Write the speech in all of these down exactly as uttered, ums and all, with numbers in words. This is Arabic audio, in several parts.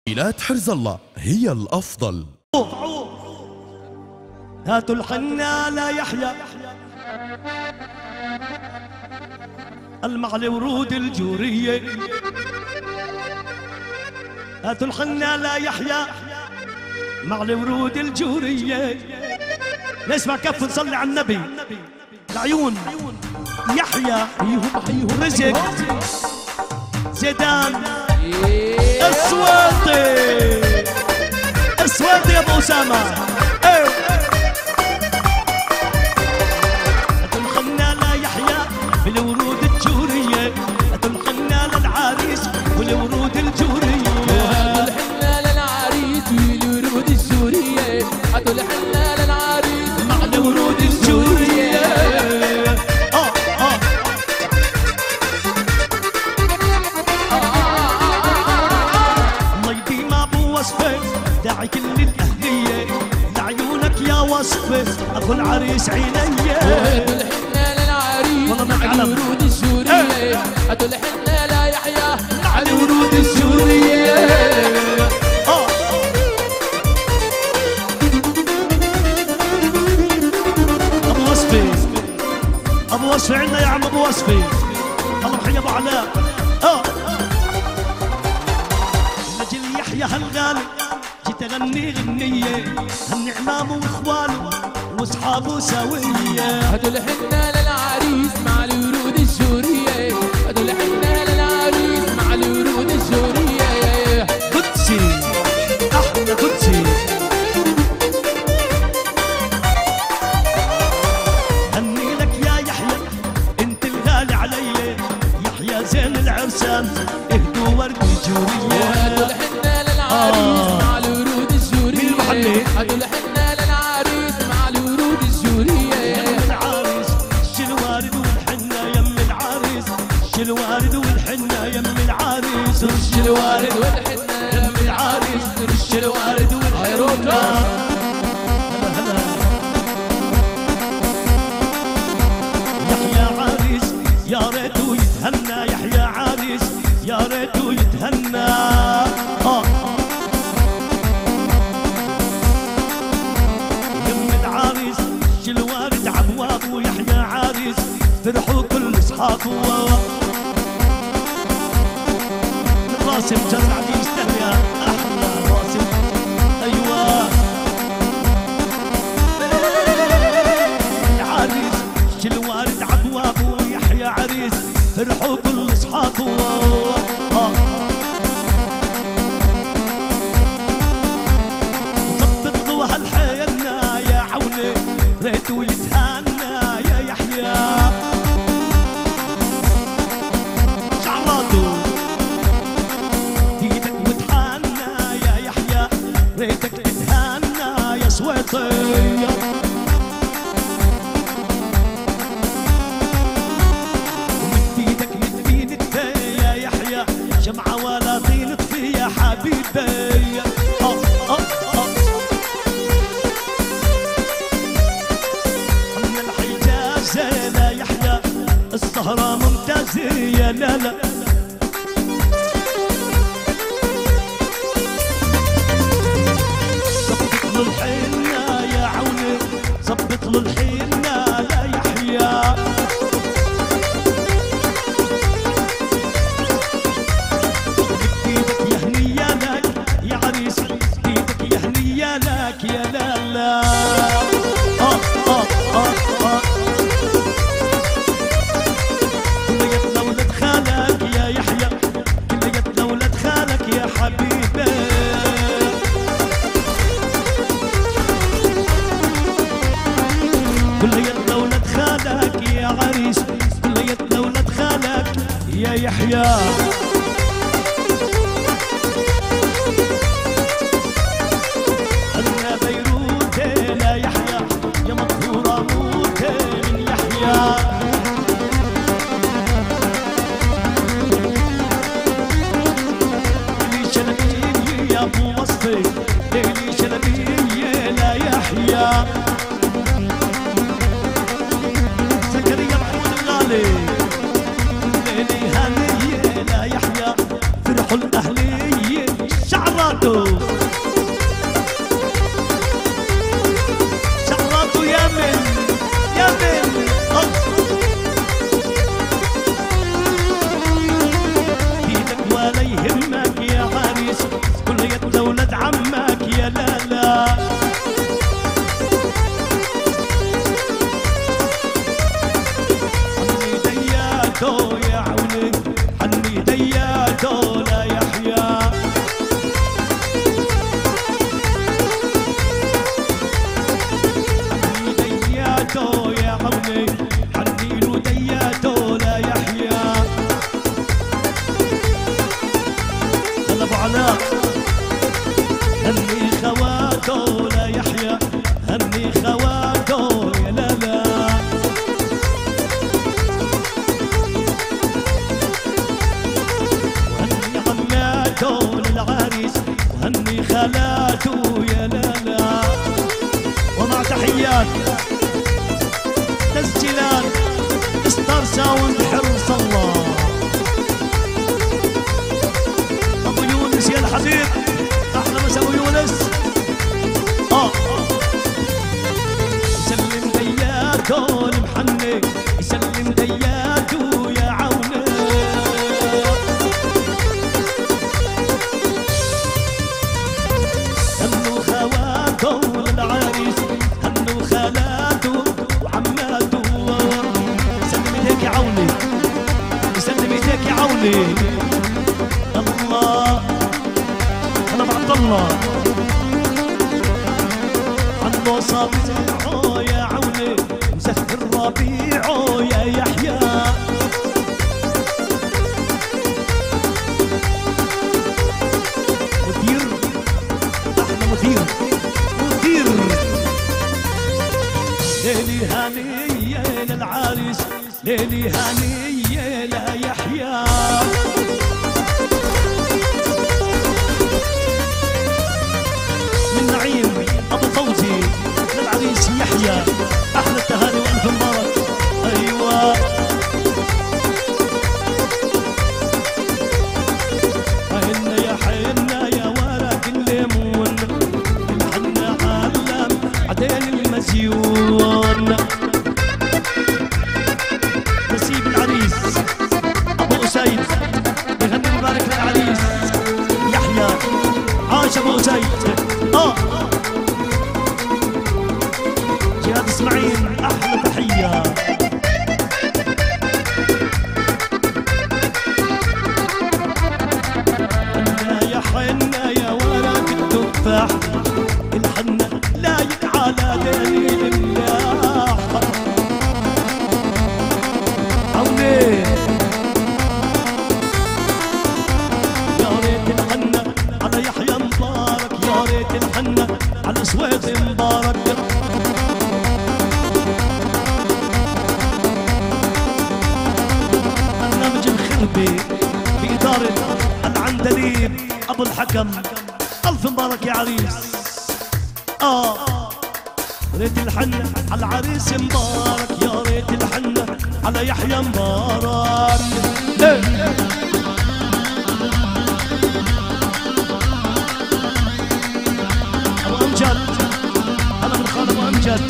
إلات حرز الله هي الأفضل. هاتوا الحنا لا يحيى المعلي ورود الجورية، هاتوا الحنا لا يحيى معلي ورود الجورية. نسمع كف نصلي على النبي. العيون يحيى رزق زيدان اسوادي اسوادي يا ابو اسامه. ادخلنا لا يحيى بالورود الجوريه، ادخلنا للعريس والورود الجوريه، ادخلنا للعريس والورود الجوريه، ادخلنا للعريس مع الورود الجوريه. اه اه الله يديم ابو وصفه، داعي كل الاهليه لعيونك يا وصفه ابو العريس عينيه. ادخلنا للعريس مع الورود الجوريه، ادخلنا لا يحيى مع الورود الجوريه. اه ابو وصفي ابو وصفي عندنا يا عم ابو وصفي. الله محيي ابو علاء. اه نجل يحيى هالغالي جيت اغني غنيه، هني عمامه واخواله واصحابه سويه. ادخلنا للعريس مع الورود الجوريه، ادخلنا للعريس مع الورود الجوريه. قدسي احلى قدسي. هني لك يا يحيى انت الغالي علي، يحيى زين العرسان اهدوا ورد الجوريه. ادخلنا للعريس مع الورود الجوريه، ادخلنا للعريس مع الورود الجوريه. يم العريس شل وارد والحنه، يم العريس شل وارد والحنه، يم العريس رش الوارد والحنه، يم العريس رش الوارد والحنه. يحيى عريس يا ريته يتهنى، يحيى عريس يا ريته يتهنى. اه يم العريس شل وارد عبوابه، يحيى عريس فرحوا كل اصحابه. الراسم جرع لي يستهل يا احلى راسم. ايوه العريس شل وارد عبوابه، يحيى عريس فرحوا كل اصحابه. آه. ظبط له هالحينا يا عوني ريته يتهنى يا يحيى. شعراته ايدك متحنى يا يحيى ريتك تتهنى يا سويطي. شمعة ولا طين تطفي يا حبيبي. اه اه اه من الحجاز لا يحيى السهرة ممتازة يا لا لا. ظبط له الحنة يا عوني، ظبط له الحنة لا يحيى. يا لا لا اه اه اه اه كليتنا ولد خالك يا يحيى، كليتنا ولد خالك يا حبيبي. كليتنا ولد خالك يا عريس، كليتنا ولد خالك يا يحيى. ليلي شلبية لا يحيى زكريا محمود الغالي، ليلي هانية لا يحيى فرحوا الأهلية. شعرات شعراته شعراته يمن يمن بيدك ولا يهمك يا عريس كل يد ولد عمك يا لالا حني دياته يا عوني حني دياته لا يحيى حني دياته يا عوني حني له دياته لا يحيى هلا ابو علاء هني خواته لا يحيى هني خواته يا لالا وهني عماته للعريس وهني خالاته يا لالا ومع تحيات تسجيلات ستار ساوند حرص الله ابو يونس يا الحبيب احلى مسا ابو يونس اه يسلم دياته المحني يسلم دياته يا عوني هنو خواته للعريس هنو خالاته وعماته يسلم ايديك يا عوني يسلم ايديك يا عوني الله انا بعبد الله عنه صابعه يا عوني مسكر ربيعه يا يحيى مدير احلى مدير مدير ليلي هانيه للعريس ليلي هانيه لا يحيى من نعيم ابو فوزي للعريس يحيى احلى التهاني والف مبارك ايوه حنا يا حنا يا ورق الليمون حنا علم عدين المزيون نسيب العريس ابو اسيد بغني مبارك للعريس يحيى عاش ابو اسيد اه جهاد اسماعيل احلى تحيه حنا يا حنا يا ورق التفاح الحنا لايق على دليل الله عوني يا ريت الحنا على يحيى مبارك يا ريت الحنا على سويد مبارك برنامج الخربي بإدارة العندليب أبو الحكم ألف مبارك يا عريس آه ريت الحنة على العريس مبارك يا ريت الحنة على يحيى مبارك ليه أبو أمجد أنا من خان أبو أمجد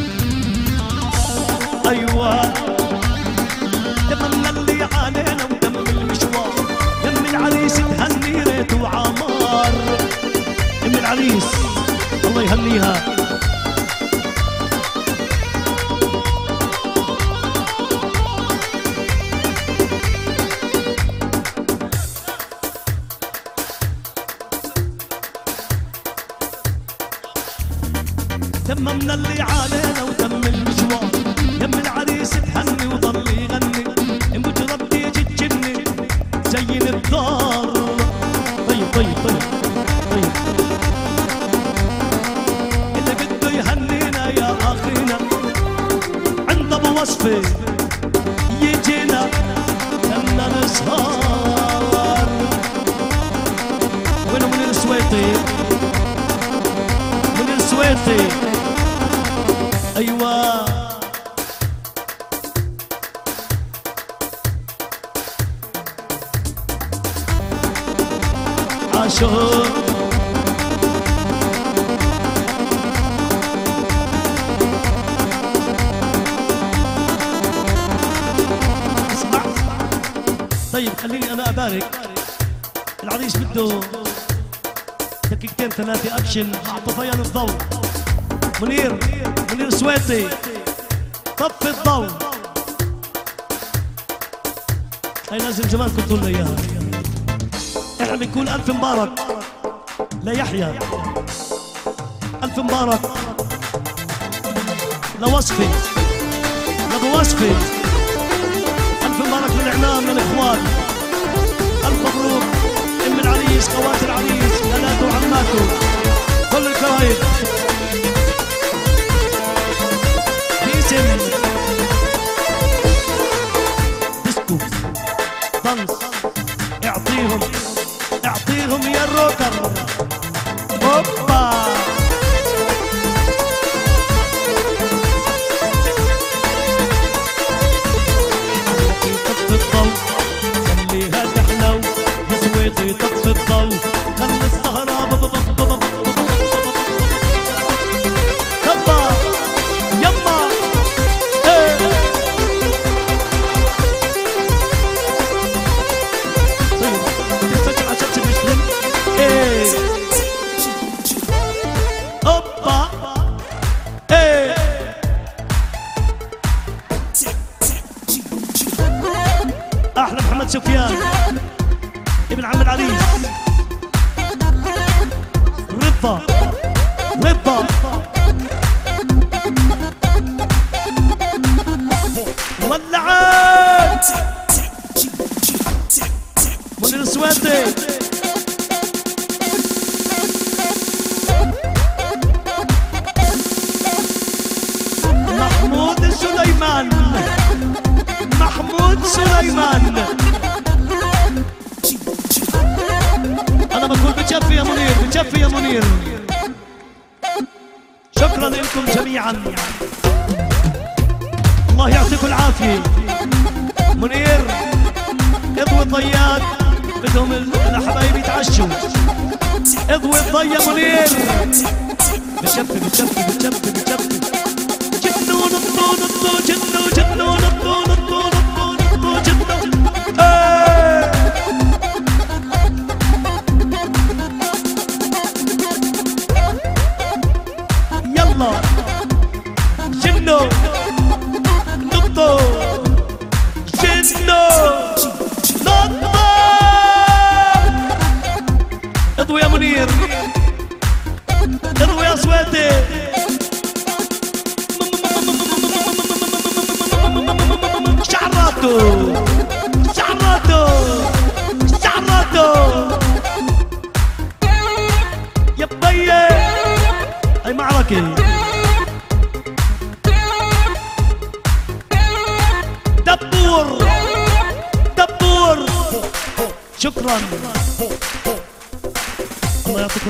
أيوة دمنا اللي علينا ودم المشوار دم العريس تهني ريت وعمار دم العريس الله يهنيها دممنا اللي علينا ودم المشوار دم العريس تهني وضل يغني مجرب تيجي تجني زين الدار طيب طيب طيب طيب اللي بده يهنينا يا اخينا عند ابو وصفي يجينا لما نسهر وين من السويطي من السويطي ايوه عاشور شدوا دقيقتين ثلاثة اكشن مع طفيان الضوء. منير منير سويتي طفي الضوء. هاي لازم زمان كنتوا لنا اياها. احنا بنقول الف مبارك ليحيى، الف مبارك لوصفي لابو وصفي، الف مبارك للعمام للاخوان، الف مبروك ام العريس خوات العريس خالاته وعماته كل الكرايب. باسم ديسكو دانس اعطيهم اعطيهم يا الروكر. هوبا طفي الضوء خليها تحلو يا سويتي، طفي الضوء خلي السهرة هوبا يما ايه. تفكر عشان تمشي ايه هوبا ايه. احلى محمد سفيان ابن عم العريس. رضا رضا ولعت منير سويتي. محمود سليمان محمود سليمان. أنا بقول بتشفي يا منير، بتشفي يا منير. شكرا لكم جميعا، الله يعطيكم العافية. منير اضوي الضيات بدهم الحبايب يتعشوا. اضوي الضي يا منير. بتشفي بتشفي بتشفي بتشفي. جنو نطو نطو جنو جنو نطو نطو نطو نطو جنو. يلا جنو نطو جنو نطو. اضوي يا منير، اضوي يا سويتي. شعراته شعراته شعراته يا بيي. هاي معركة دبور دبور. شكرا الله يعطيكم